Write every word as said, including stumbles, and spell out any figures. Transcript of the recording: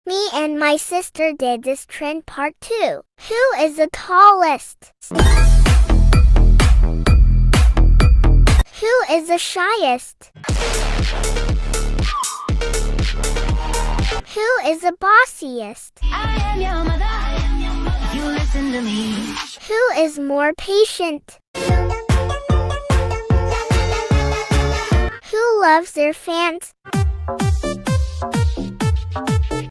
Me and my sister did this trend part two. Who is the tallest? Who is the shyest? Who is the bossiest? I am your mother. You listen to me. Who is more patient? Who loves their fans?